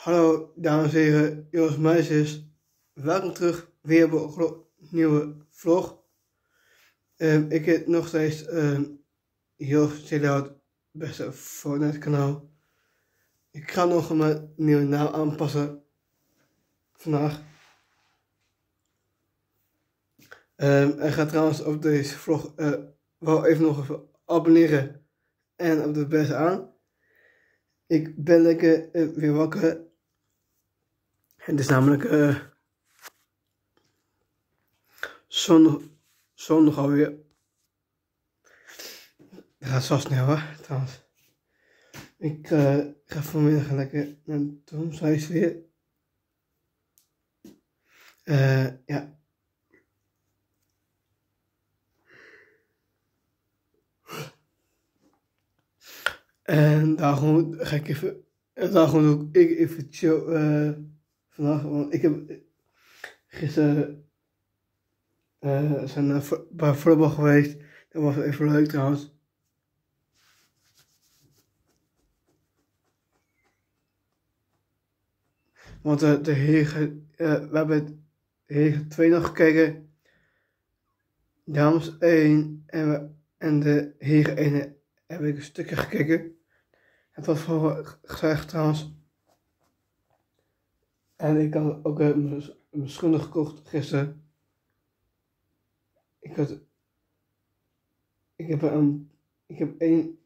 Hallo dames en heren, jongens en meisjes. Welkom terug weer bij een nieuwe vlog. Ik heb nog steeds heel het beste Fortnite kanaal. Ik ga nog mijn nieuwe naam aanpassen vandaag. En ga trouwens op deze vlog wel even abonneren en op de beste aan. Ik ben lekker weer wakker. Het is namelijk zondag alweer. Het gaat zo snel hoor, trouwens. Ik ga vanmiddag lekker naar het Domshuis weer. Ja. En daarom ga ik even, daarom doe ik even chill vandaag, want ik heb gisteren zijn bij voetbal geweest. Dat was even leuk trouwens. Want we hebben de Hege 2 nog gekeken. Dames 1 en de Hege 1 heb ik een stukje gekeken. Het was vooral gezegd trouwens. En ik had ook mijn schoenen gekocht gisteren. Ik heb één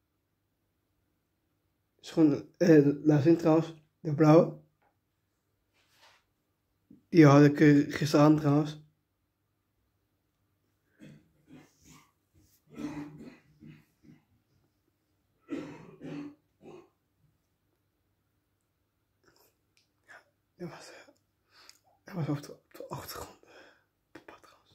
schoen laten zien trouwens, de blauwe. Die had ik gisteren aan trouwens. Dat was op de achtergrond. Papa trouwens.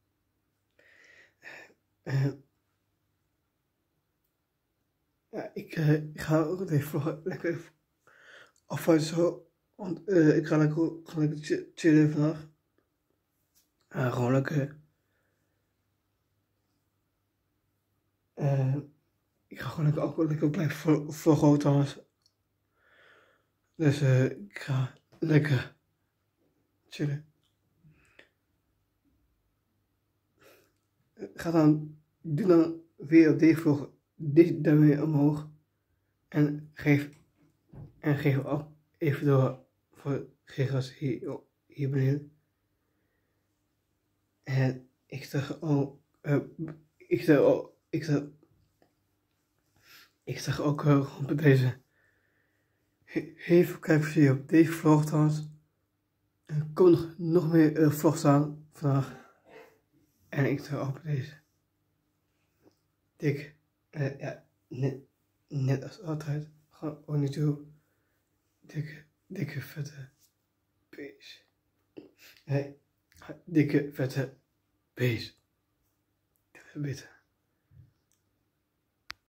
Ja, ik ga ook even lekker afwachten zo. Want ik ga lekker chillen vandaag. Gewoon lekker. Ik ga gewoon ook lekker blijven vloggen trouwens. Dus ik ga lekker chillen. Doe dan weer op deze vlog dit duimpje omhoog. En geef ook even door voor gigas hier beneden. En ik zeg ook gewoon bij deze. Heel veel kijkplezier op deze vlog trouwens. Er komen nog meer vlogs aan vandaag. En ik zeg ook bij deze. Dik, ja, net als altijd. Gewoon op YouTube. Dikke vette peace. Hey, dikke vette peace. Dit is beter.